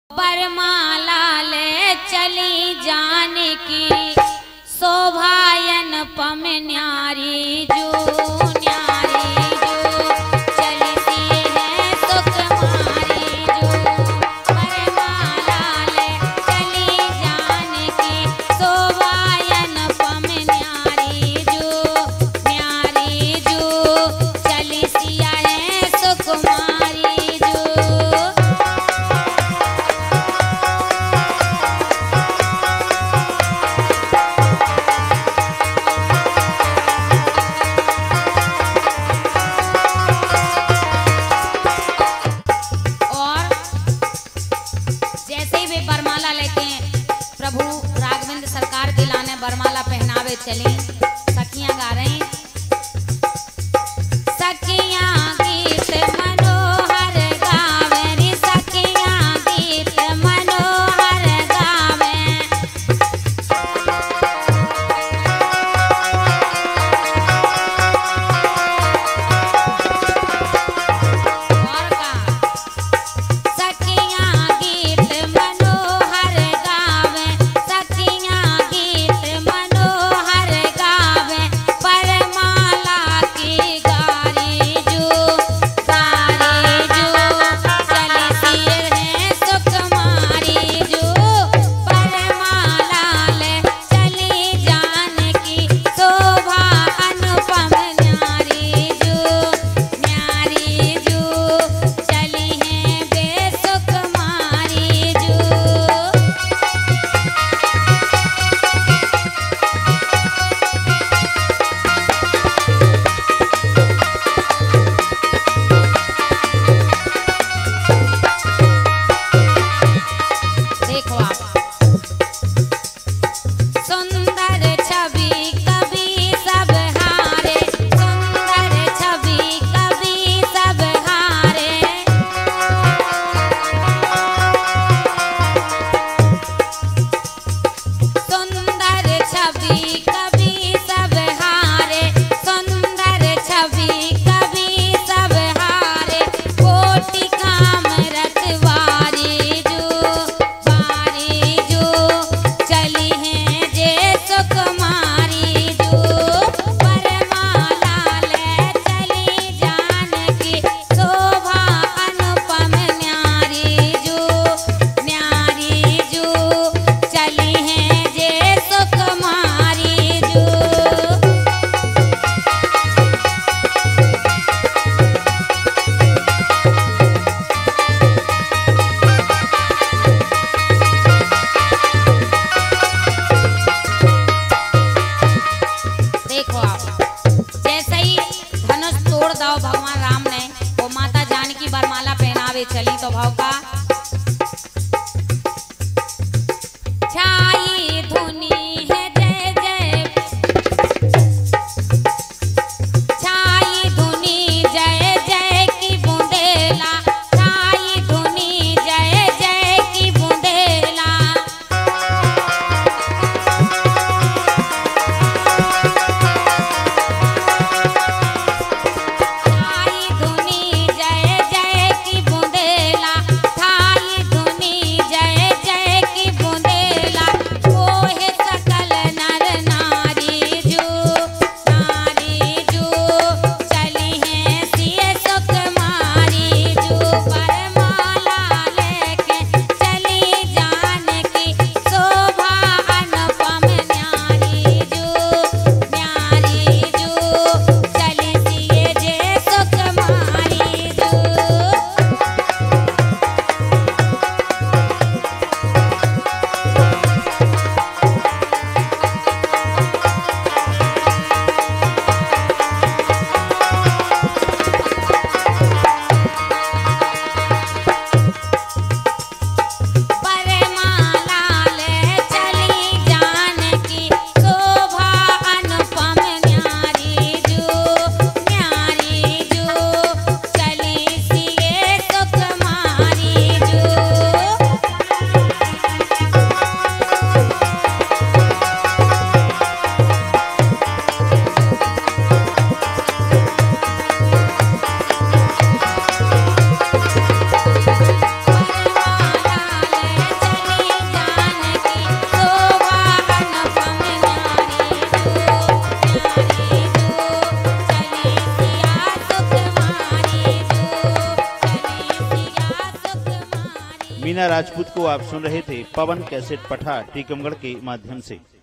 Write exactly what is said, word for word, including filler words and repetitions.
बरमाला ले चली जाने की शोभायन पम न्यारी जो न्यारी जो चलती है सुकुमारी जो बरमाला ले चली जाने की शोभायन पम न्यारी जो न्यारी जो चलती है सुकुमारी जो। प्रभु राघवेंद्र सरकार के लाने बरमाला पहनावे चली, सखियां गा रही सखियां गीत मनोहर गावे रे सखियां गीत मनोहर गावे और का सखियां गीत मनोहर गावे सखियां गीत मनोहर गावे बरमाला की गारी जो गारी जो चलती है सुकुमारी जो बरमाला ले चली जाने की शोभा अनुपम न्यारी जो न्यारी जो चली है बेसुकुमारी जो। देखो आप सुंदर छवि कभी सब हारे सुंदर छवि कभी सब हारे सुंदर छवि कभी सब हारे सुंदर छवि कभी सब हारे कोटि काम रखवारी जो वारी जो चली है जे सुकुमारी जो बरमाला ले चली जानकी शोभा अनुपम न्यारी जो न्यारी जो चली है जे सुकुमारी जो। देखो आप जैसे ही धनुष तोड़ दो भगवान राम ने वो माता जानकी बरमाला पहनावे चली तो भाव का छाई धुनी है जय जय छाई धुनी जय जय की बूंदेला छाई धुनी जय जय की बूंदेला छाई धुनी जय जय की बूंदेला था मीना राजपूत को आप सुन रहे थे पवन कैसेट पठा टीकमगढ़ के माध्यम से।